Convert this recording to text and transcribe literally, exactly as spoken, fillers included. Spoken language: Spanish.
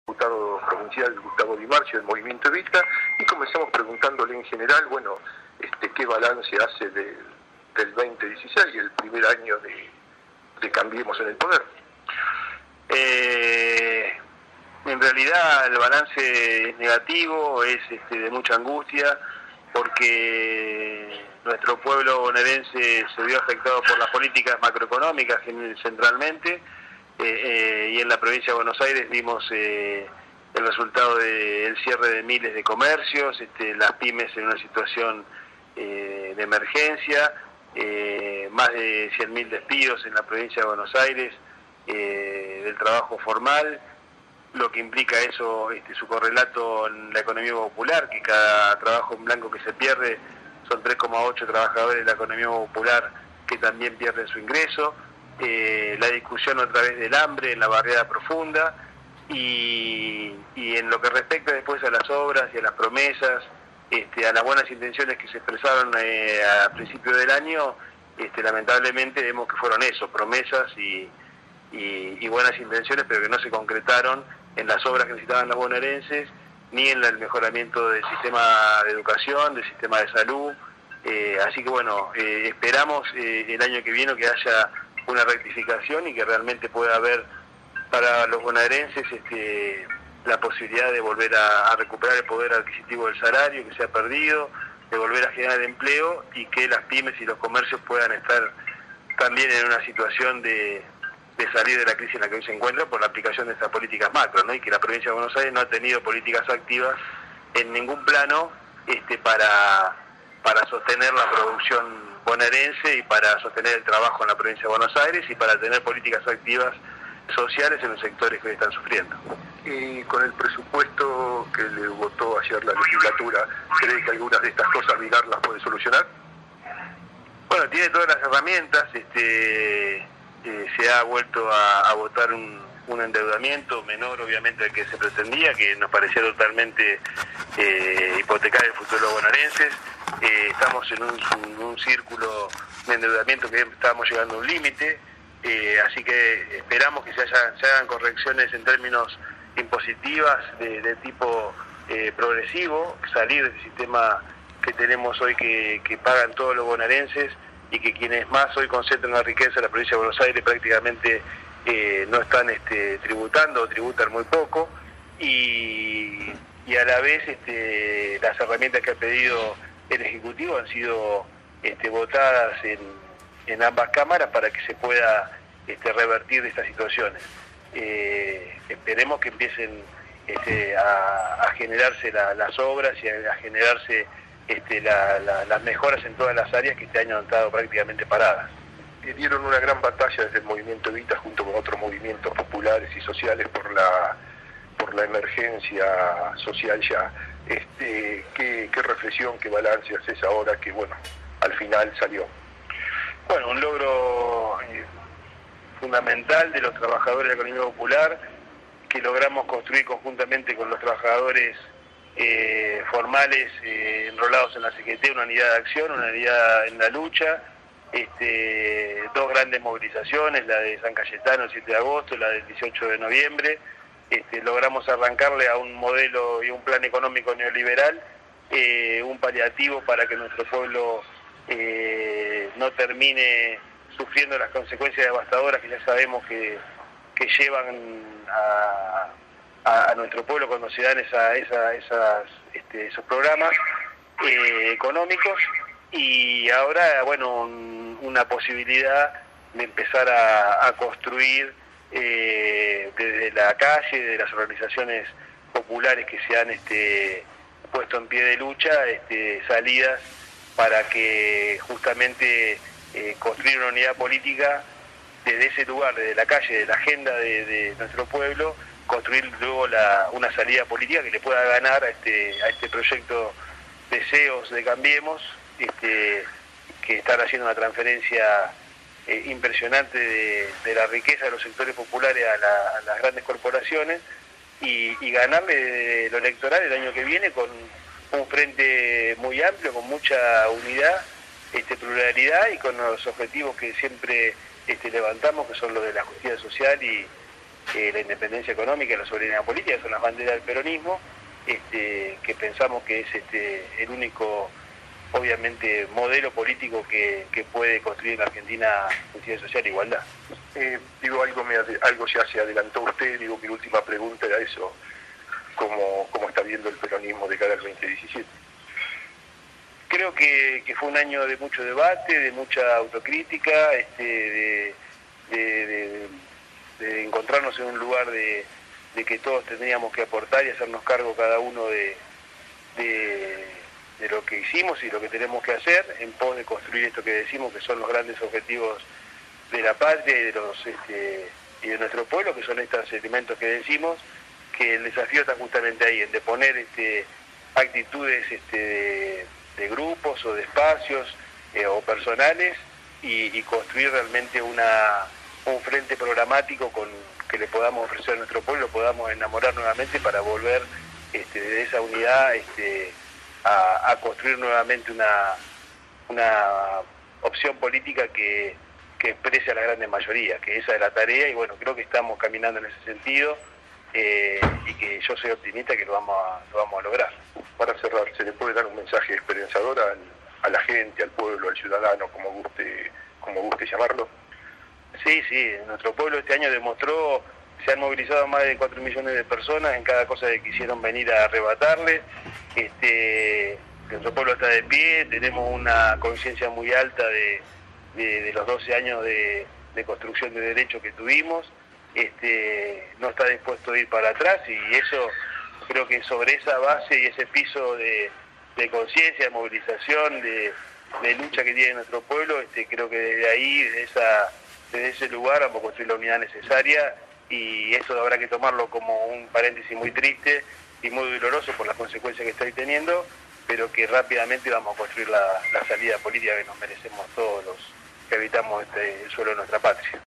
Diputado provincial Gustavo Di Marcio del Movimiento Evita, y comenzamos preguntándole en general, bueno, este, qué balance hace de, del veinte dieciséis, el primer año de, de Cambiemos en el poder. Eh, en realidad el balance es negativo, es este, de mucha angustia, porque nuestro pueblo bonaerense se vio afectado por las políticas macroeconómicas centralmente. Eh, eh, y en la provincia de Buenos Aires vimos eh, el resultado del de, cierre de miles de comercios, este, las pymes en una situación eh, de emergencia, eh, más de cien mil despidos en la provincia de Buenos Aires eh, del trabajo formal, lo que implica eso, este, su correlato en la economía popular, que cada trabajo en blanco que se pierde son tres coma ocho trabajadores de la economía popular que también pierden su ingreso. Eh, la discusión otra vez del hambre en la barriada profunda y, y en lo que respecta después a las obras y a las promesas, este, a las buenas intenciones que se expresaron eh, a principios del año, este, lamentablemente vemos que fueron eso, promesas y, y, y buenas intenciones, pero que no se concretaron en las obras que necesitaban los bonaerenses, ni en el mejoramiento del sistema de educación, del sistema de salud. Eh, así que bueno, eh, esperamos eh, el año que viene que haya una rectificación y que realmente pueda haber para los bonaerenses este, la posibilidad de volver a, a recuperar el poder adquisitivo del salario que se ha perdido, de volver a generar empleo y que las pymes y los comercios puedan estar también en una situación de, de salir de la crisis en la que hoy se encuentra por la aplicación de estas políticas macro, ¿no? Y que la provincia de Buenos Aires no ha tenido políticas activas en ningún plano este, para, para sostener la producción bonaerense y para sostener el trabajo en la provincia de Buenos Aires y para tener políticas activas sociales en los sectores que hoy están sufriendo. Y con el presupuesto que le votó ayer la legislatura, ¿cree que algunas de estas cosas Vilar las puede solucionar? Bueno, tiene todas las herramientas, este, eh, se ha vuelto a, a votar un, un endeudamiento menor obviamente al que se pretendía, que nos parecía totalmente eh, hipotecar el futuro de los bonaerenses. Eh, estamos en un, un, un círculo de endeudamiento que estábamos llegando a un límite, eh, así que esperamos que se, haya, se hagan correcciones en términos impositivas de, de tipo eh, progresivo, salir del sistema que tenemos hoy que, que pagan todos los bonaerenses y que quienes más hoy concentran la riqueza en la provincia de Buenos Aires prácticamente eh, no están este, tributando o tributan muy poco, y, y a la vez este, las herramientas que ha pedido el Ejecutivo han sido este, votadas en, en ambas cámaras para que se pueda este, revertir estas situaciones. Eh, esperemos que empiecen este, a, a generarse la, las obras y a, a generarse este, la, la, las mejoras en todas las áreas que este año han estado prácticamente paradas. Dieron una gran batalla desde el Movimiento Evita junto con otros movimientos populares y sociales por la por la emergencia social ya. Este, ¿qué, qué reflexión, qué balance haces ahora que, bueno, al final salió? Bueno, un logro eh, fundamental de los trabajadores de la economía popular, que logramos construir conjuntamente con los trabajadores eh, formales eh, enrolados en la C G T, una unidad de acción, una unidad en la lucha, este, dos grandes movilizaciones, la de San Cayetano el siete de agosto, la del dieciocho de noviembre. Este, logramos arrancarle a un modelo y un plan económico neoliberal, eh, un paliativo para que nuestro pueblo eh, no termine sufriendo las consecuencias devastadoras que ya sabemos que, que llevan a, a, a nuestro pueblo cuando se dan esa, esa, esas, este, esos programas eh, económicos, y ahora, bueno, un, una posibilidad de empezar a, a construir Eh, desde la calle, de las organizaciones populares que se han este, puesto en pie de lucha, este, salidas para que justamente eh, construir una unidad política desde ese lugar, desde la calle, de la agenda de, de nuestro pueblo, construir luego la, una salida política que le pueda ganar a este, a este proyecto Deseos de Cambiemos, este, que están haciendo una transferencia Eh, impresionante de, de la riqueza de los sectores populares a, la, a las grandes corporaciones, y, y ganarle lo electoral el año que viene con un frente muy amplio, con mucha unidad, este, pluralidad y con los objetivos que siempre este, levantamos, que son los de la justicia social y, eh, la independencia económica y la soberanía política, son las banderas del peronismo, este, que pensamos que es este, el único, obviamente, modelo político que, que puede construir en la Argentina justicia social e igualdad. Eh, digo, algo, me, algo ya se adelantó usted, digo que la última pregunta era eso, ¿cómo, cómo está viendo el peronismo de cara al veinte diecisiete? Creo que, que fue un año de mucho debate, de mucha autocrítica, este, de, de, de, de encontrarnos en un lugar de, de que todos tendríamos que aportar y hacernos cargo cada uno de, de, de lo que hicimos y lo que tenemos que hacer en pos de construir esto que decimos que son los grandes objetivos de la patria y de, los, este, y de nuestro pueblo, que son estos elementos que decimos, que el desafío está justamente ahí, en de poner este, actitudes este, de, de grupos o de espacios eh, o personales y, y construir realmente una, un frente programático con que le podamos ofrecer a nuestro pueblo, podamos enamorar nuevamente para volver este, de esa unidad este, a, a construir nuevamente una, una opción política que, que exprese a la grande mayoría, que esa es la tarea y bueno, creo que estamos caminando en ese sentido eh, y que yo soy optimista que lo vamos a, lo vamos a lograr. Para cerrar, ¿se le puede dar un mensaje esperanzador al, a la gente, al pueblo, al ciudadano, como guste, como guste llamarlo? Sí, sí, nuestro pueblo este año demostró, se han movilizado más de cuatro millones de personas en cada cosa que quisieron venir a arrebatarle. Este, nuestro pueblo está de pie, tenemos una conciencia muy alta de, de, de los doce años de, de construcción de derechos que tuvimos. Este, no está dispuesto a ir para atrás y eso creo que sobre esa base y ese piso de, de conciencia, de movilización, de, de lucha que tiene nuestro pueblo, este, creo que desde ahí, desde, esa, desde ese lugar vamos a construir la unidad necesaria y eso habrá que tomarlo como un paréntesis muy triste y muy doloroso por las consecuencias que estoy teniendo, pero que rápidamente vamos a construir la, la salida política que nos merecemos todos los que habitamos este, el suelo de nuestra patria.